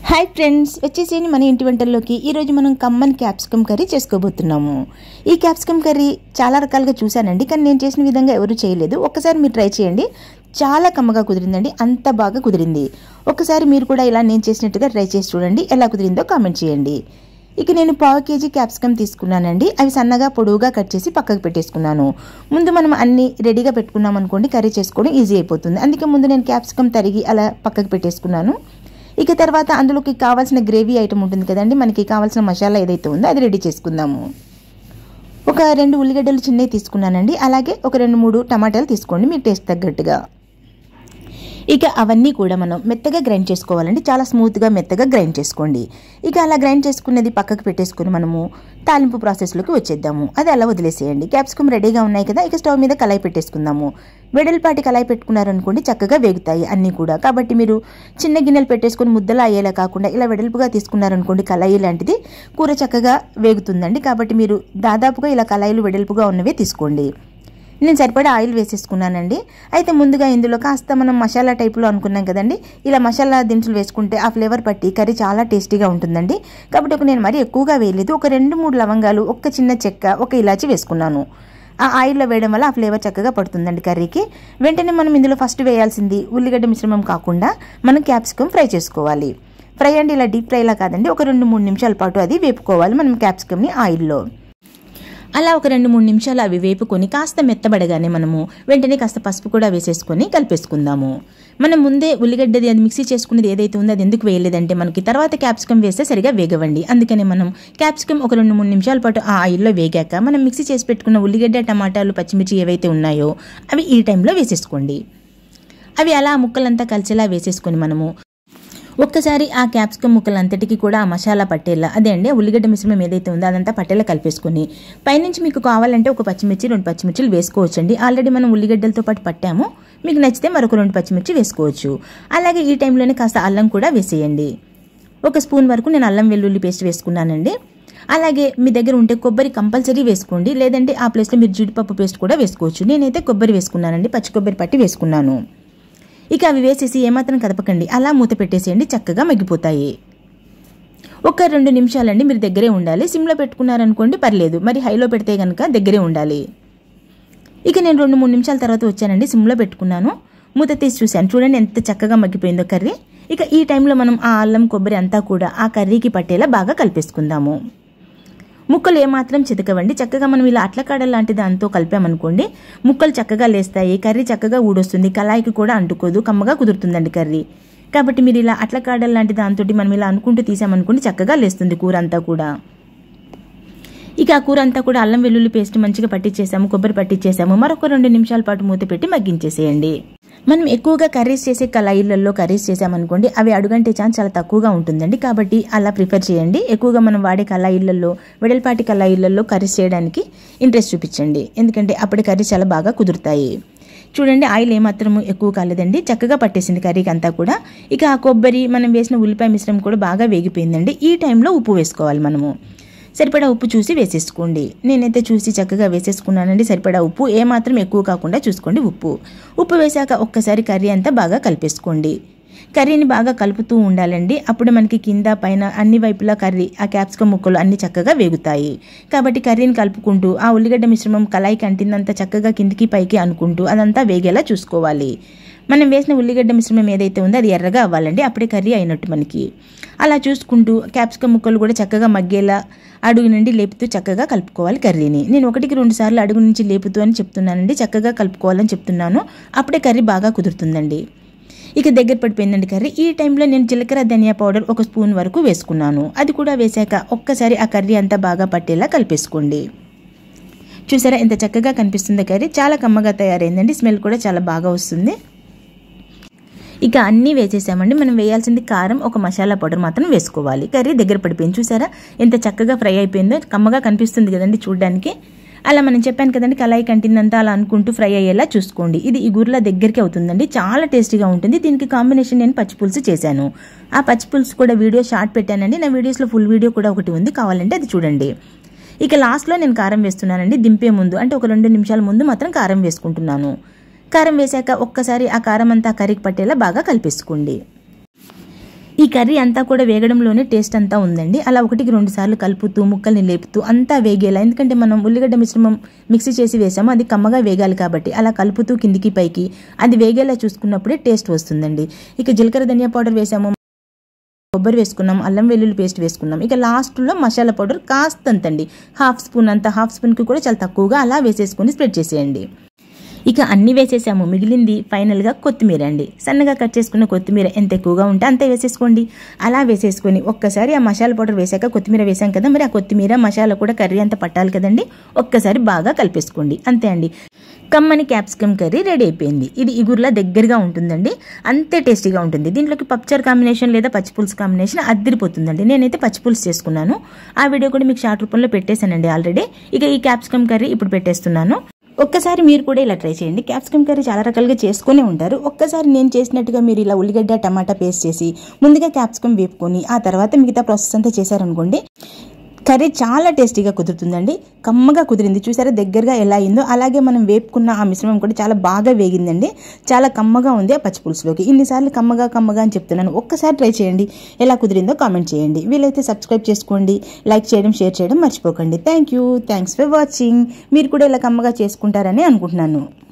Hi friends, వచ్చేసేని మన ఇంటి వంటల్లోకి ఈరోజు మనం కమ్మని క్యాప్సికమ్ కర్రీ చేసుకోబోతున్నాము. ఈ క్యాప్సికమ్ కర్రీ చాలా రకాలుగా చూశానండి, కానీ నేను చేసిన విధంగా ఎవరు చేయలేదు. ఒక్కసారి మీరు ట్రై చేయండి, చాలా కమ్మగా కుదిరిందండి, అంత బాగా కుదిరింది. ఒక్కసారి మీరు కూడా ఇలా నేను చేసినట్టుగా ట్రై చేసి చూడండి, ఎలా కుదిరిందో కామెంట్ చేయండి. ఇక నేను 1/2 kg క్యాప్సికమ్ తీసుకున్నానండి. అవి సన్నగా పొడవుగా కట్ చేసి పక్కకు పెట్టేసుకున్నాను. ముందు మనం అన్ని రెడీగా పెట్టుకున్నాం అనుకోండి, కర్రీ చేసుకోవడం ఈజీ అయిపోతుంది. అందుకే ముందు నేను క్యాప్సికమ్ తరిగి అలా పక్కకు పెట్టేసుకున్నాను. ఇక తర్వాత అందులోకి కావాల్సిన గ్రేవీ ఐటమ్ ఉంటుంది కదండి, మనకి కావాల్సిన మసాలా ఏదైతే ఉందో అది రెడీ చేసుకుందాము. ఒక 2 ఉల్లిగడ్డలు చిన్నవి తీసుకున్నానండి. అలాగే ఒక 2-3 టమాటాలు తీసుకోండి, మీ టేస్ట్ తగ్గట్టుగా. ఇక అవన్నీ కూడా మనం మెత్తగా గ్రైండ్ చేసుకోవాలండి, చాలా స్మూత్గా మెత్తగా గ్రైండ్ చేసుకోండి. ఇక అలా గ్రైండ్ చేసుకునేది పక్కకు పెట్టేసుకుని మనము తాలింపు ప్రాసెస్లోకి వచ్చేద్దాము. అది అలా వదిలేసేయండి. క్యాప్సికమ్ రెడీగా ఉన్నాయి కదా, ఇక స్టవ్ మీద కళాయి పెట్టేసుకుందాము. వెడల్పాటి కళాయి పెట్టుకున్నారనుకోండి, చక్కగా వేగుతాయి అన్నీ కూడా. కాబట్టి మీరు చిన్న గిన్నెలు పెట్టేసుకుని ముద్దలా అయ్యేలా కాకుండా ఇలా వెడల్పుగా తీసుకున్నారనుకోండి, కళాయి లాంటిది, కూర చక్కగా వేగుతుందండి. కాబట్టి మీరు దాదాపుగా ఇలా కళాయిలు వెడల్పుగా ఉన్నవే తీసుకోండి. నేను సరిపడా ఆయిల్ వేసేసుకున్నానండి. అయితే ముందుగా ఇందులో కాస్త మనం మసాలా టైపులో అనుకున్నాం కదండి, ఇలా మసాలా దినుసులు వేసుకుంటే ఆ ఫ్లేవర్ పట్టి కర్రీ చాలా టేస్టీగా ఉంటుందండి. కాబట్టి నేను మరీ ఎక్కువగా వేయలేదు. ఒక 2-3 లవంగాలు, ఒక చిన్న చెక్క, ఒక ఇలాచి వేసుకున్నాను. ఆ ఆయిల్లో వేయడం వల్ల ఆ ఫ్లేవర్ చక్కగా పడుతుందండి కర్రీకి. వెంటనే మనం ఇందులో ఫస్ట్ వేయాల్సింది ఉల్లిగడ్డ మిశ్రమం కాకుండా మనం క్యాప్సికమ్ ఫ్రై చేసుకోవాలి. ఫ్రై అంటే ఇలా డీప్ ఫ్రైలా కాదండి, ఒక 2-3 నిమిషాల పాటు అది వేపుకోవాలి మనం క్యాప్సికమ్ని ఆయిల్లో. అలా ఒక 2-3 నిమిషాలు అవి వేపుకొని కాస్త మెత్తబడగానే మనము వెంటనే కాస్త పసుపు కూడా వేసేసుకొని కలిపేసుకుందాము. మనం ముందే ఉల్లిగడ్డది అది మిక్సీ చేసుకునేది ఏదైతే ఉందో అది ఎందుకు వేయలేదంటే మనకి తర్వాత క్యాప్సికమ్ వేస్తే సరిగా వేగవండి. అందుకనే మనం క్యాప్సికమ్ ఒక 2-3 నిమిషాల పాటు ఆ ఆయిల్లో వేగాక మనం మిక్సీ చేసి పెట్టుకున్న ఉల్లిగడ్డ, టమాటాలు, పచ్చిమిర్చి ఏవైతే ఉన్నాయో అవి ఈ టైంలో వేసేసుకోండి. అవి అలా ముక్కలంతా కలిసేలా వేసేసుకొని మనము ఒక్కసారి ఆ క్యాప్సికమ్ ముక్కలంతటికి కూడా ఆ మసాలా పట్టేలా, అదే అండి ఉల్లిగడ్డ మిశ్రమం ఏదైతే ఉందో అదంతా పట్టేలా కలిపేసుకొని పైనుంచి మీకు కావాలంటే ఒక పచ్చిమిర్చి, 2 పచ్చిమిర్చిలు వేసుకోవచ్చండి. ఆల్రెడీ మనం ఉల్లిగడ్డలతో పాటు పట్టాము, మీకు నచ్చితే మరొక 2 పచ్చిమిర్చి వేసుకోవచ్చు. అలాగే ఈ టైంలోనే కాస్త అల్లం కూడా వేసేయండి. 1 స్పూన్ వరకు నేను అల్లం వెల్లుల్లి పేస్ట్ వేసుకున్నానండి. అలాగే మీ దగ్గర ఉంటే కొబ్బరి కంపల్సరీ వేసుకోండి, లేదంటే ఆ ప్లేస్లో మీరు జీడిపప్పు పేస్ట్ కూడా వేసుకోవచ్చు. నేనైతే కొబ్బరి వేసుకున్నానండి, పచ్చి కొబ్బరి పట్టి వేసుకున్నాను. ఇక అవి వేసేసి ఏమాత్రం కదపకండి, అలా మూత పెట్టేసేయండి, చక్కగా మగ్గిపోతాయి. ఒక 2 నిమిషాలండి మీరు దగ్గరే ఉండాలి. సిమ్లో పెట్టుకున్నారనుకోండి పర్లేదు, మరి హైలో పెడితే కనుక దగ్గరే ఉండాలి. ఇక నేను 2-3 నిమిషాల తర్వాత వచ్చానండి, సిమ్లో పెట్టుకున్నాను, మూత తీసి చూశాను. చూడండి ఎంత చక్కగా మగ్గిపోయిందో కర్రీ. ఇక ఈ టైంలో మనం ఆ అల్లం, కొబ్బరి అంతా కూడా ఆ కర్రీకి పట్టేలా బాగా కలిపేసుకుందాము. ముక్కలు ఏమాత్రం చితకవండి, చక్కగా మనం ఇలా అట్లకాడల లాంటి దాంతో కలిపామనుకోండి ముక్కలు చక్కగా లేస్తాయి, కర్రీ చక్కగా ఊడొస్తుంది, కళాయికి కూడా అంటుకోదు, కమ్మగా కుదురుతుందండి కర్రీ. కాబట్టి మీరు ఇలా అట్లకాడల లాంటి దాంతో మనం ఇలా అనుకుంటూ తీసామనుకోండి చక్కగా లేస్తుంది కూర అంతా కూడా. ఇక ఆ కూర అంతా కూడా అల్లం వెల్లుల్లి పేస్ట్ మంచిగా పట్టించేసాము, కొబ్బరి పట్టించేసాము. మరొక 2 నిమిషాల పాటు మూత పెట్టి మగ్గించేసేయండి. మనం ఎక్కువగా కర్రీస్ చేసే కళాయిలలో కర్రీస్ చేసామనుకోండి అవి అడుగంటే ఛాన్స్ చాలా తక్కువగా ఉంటుందండి. కాబట్టి అలా ప్రిఫర్ చేయండి. ఎక్కువగా మనం వాడే కళాయిలలో, వెడల్పాటి కళాయిలలో కర్రీస్ చేయడానికి ఇంట్రెస్ట్ చూపించండి, ఎందుకంటే అప్పుడు కర్రీస్ చాలా బాగా కుదురుతాయి. చూడండి ఆయిల్ ఏమాత్రము ఎక్కువ కాలేదండి, చక్కగా పట్టేసింది కర్రీకి అంతా కూడా. ఇక ఆ కొబ్బరి, మనం వేసిన ఉల్లిపాయ మిశ్రమం కూడా బాగా వేగిపోయిందండి. ఈ టైంలో ఉప్పు వేసుకోవాలి మనము. సరిపడా ఉప్పు చూసి వేసేసుకోండి. నేనైతే చూసి చక్కగా వేసేసుకున్నానండి. సరిపడా ఉప్పు, ఏమాత్రం ఎక్కువ కాకుండా చూసుకోండి ఉప్పు వేసాక ఒక్కసారి కర్రీ అంతా బాగా కలిపేసుకోండి. కర్రీని బాగా కలుపుతూ ఉండాలండి, అప్పుడు మనకి కింద పైన అన్ని వైపులా కర్రీ, ఆ క్యాప్సికమ్ ముక్కలు అన్ని చక్కగా వేగుతాయి. కాబట్టి కర్రీని కలుపుకుంటూ ఆ ఉల్లిగడ్డ మిశ్రమం కళాయికి అంటిందంతా చక్కగా కిందికి పైకి అనుకుంటూ అదంతా వేగేలా చూసుకోవాలి. మనం వేసిన ఉల్లిగడ్డ మిశ్రమం ఏదైతే ఉందో అది ఎర్రగా అవ్వాలండి, అప్పుడే కర్రీ అయినట్టు మనకి. అలా చూసుకుంటూ క్యాప్సికమ్ ముక్కలు కూడా చక్కగా మగ్గేలా అడుగు నుండి లేపుతూ చక్కగా కలుపుకోవాలి కర్రీని. నేను 1-2 సార్లు అడుగు నుంచి లేపుతూ అని చెప్తున్నానండి, చక్కగా కలుపుకోవాలని చెప్తున్నాను, అప్పుడే కర్రీ బాగా కుదురుతుందండి. ఇక దగ్గర పడిపోయిందండి కర్రీ. ఈ టైంలో నేను జీలకర్ర, ధనియా పౌడర్ 1 స్పూన్ వరకు వేసుకున్నాను. అది కూడా వేసాక ఒక్కసారి ఆ కర్రీ అంతా బాగా పట్టేలా కలిపేసుకోండి. చూసారా ఎంత చక్కగా కనిపిస్తుందో కర్రీ, చాలా కమ్మగా తయారైందండి, స్మెల్ కూడా చాలా బాగా వస్తుంది. ఇక అన్నీ వేసేసామండి. మనం వేయాల్సింది కారం, ఒక మసాలా పౌడర్ మాత్రం వేసుకోవాలి. కర్రీ దగ్గర పడిపోయింది, చూసారా ఎంత చక్కగా ఫ్రై అయిపోయిందో, కమ్మగా కనిపిస్తుంది కదండి చూడడానికి. అలా మనం చెప్పాను కదండి కళాయి కంటిందంతా అలా అనుకుంటూ ఫ్రై అయ్యేలా చూసుకోండి. ఇది ఈ గుర్ల దగ్గరికి అవుతుందండి, చాలా టేస్టీగా ఉంటుంది. దీనికి కాంబినేషన్ నేను పచ్చిపులుసు చేశాను. ఆ పచ్చిపులుసు కూడా వీడియో షార్ట్ పెట్టానండి, నా వీడియోస్లో ఫుల్ వీడియో కూడా ఒకటి ఉంది, కావాలంటే అది చూడండి. ఇక లాస్ట్లో నేను కారం వేస్తున్నానండి, దింపే ముందు అంటే ఒక 2 నిమిషాల ముందు మాత్రం కారం వేసుకుంటున్నాను. కారం వేసాక ఒక్కసారి ఆ కారం అంతా కర్రీకి పట్టేలా బాగా కలిపేసుకోండి. ఈ కర్రీ అంతా కూడా వేగడంలోనే టేస్ట్ అంతా ఉందండి. అలా 1-2 సార్లు కలుపుతూ ముక్కల్ని లేపుతూ అంతా వేగేలా, ఎందుకంటే మనం ఉల్లిగడ్డ మిశ్రమం మిక్సీ చేసి వేసాము, అది కమ్మగా వేగాలి కాబట్టి అలా కలుపుతూ కిందికి పైకి అది వేగేలా చూసుకున్నప్పుడే టేస్ట్ వస్తుందండి. ఇక జీలకర్ర ధనియా పౌడర్ వేసాము, కొబ్బరి వేసుకున్నాం, అల్లం వెల్లుల్లి పేస్ట్ వేసుకున్నాం. ఇక లాస్ట్లో మసాలా పౌడర్ కాస్తంతండి, హాఫ్ స్పూన్ అంత, హాఫ్ స్పూన్కి కూడా చాలా తక్కువగా అలా వేసేసుకొని స్ప్రెడ్ చేసేయండి. ఇక అన్నీ వేసేసాము, మిగిలింది ఫైనల్గా కొత్తిమీర అండి. సన్నగా కట్ చేసుకున్న కొత్తిమీర ఎంత ఎక్కువగా ఉంటే అంతే వేసేసుకోండి. అలా వేసేసుకొని ఒక్కసారి ఆ మసాలా పౌడర్ వేసాక కొత్తిమీర వేసాం కదా, మరి ఆ కొత్తిమీర మసాలా కూడా కర్రీ అంతా పట్టాలి కదండి. ఒక్కసారి బాగా కలిపేసుకోండి, అంతే అండి. కమ్మని క్యాప్సికమ్ కర్రీ రెడీ అయిపోయింది. ఇది ఇగుర్లా దగ్గరగా ఉంటుందండి, అంతే టేస్టీగా ఉంటుంది. దీంట్లోకి పప్పుచారు కాంబినేషన్ లేదా పచ్చిపులుసు కాంబినేషన్ అదిరిపోతుందండి. నేనైతే పచ్చిపులుసు చేసుకున్నాను, ఆ వీడియో కూడా మీకు షార్ట్ రూపంలో పెట్టేశానండి ఆల్రెడీ. ఇక ఈ క్యాప్సికమ్ కర్రీ ఇప్పుడు పెట్టేస్తున్నాను. ఒక్కసారి మీరు కూడా ఇలా ట్రై చేయండి. క్యాప్సికమ్ కర్రీ చాలా రకాలుగా చేసుకునే ఉంటారు. ఒక్కసారి నేను చేసినట్టుగా మీరు ఇలా ఉల్లిగడ్డ టమాటా పేస్ట్ చేసి ముందుగా క్యాప్సికమ్ వేపుకొని ఆ తర్వాత మిగతా ప్రాసెస్ అంతా చేశారనుకోండి, కర్రీ చాలా టేస్టీగా కుదురుతుందండి. కమ్మగా కుదిరింది, చూసారా దగ్గరగా ఎలా అయిందో. అలాగే మనం వేపుకున్న ఆ మిశ్రమం కూడా చాలా బాగా వేగిందండి, చాలా కమ్మగా ఉంది ఆ పచ్చిపులుసులోకి. ఇన్నిసార్లు కమ్మగా అని చెప్తున్నాను, ఒక్కసారి ట్రై చేయండి. ఎలా కుదిరిందో కామెంట్ చేయండి. వీలైతే సబ్స్క్రైబ్ చేసుకోండి, లైక్ చేయడం, షేర్ చేయడం మర్చిపోకండి. Thanks for watching. మీరు కూడా ఇలా కమ్మగా చేసుకుంటారని అనుకుంటున్నాను.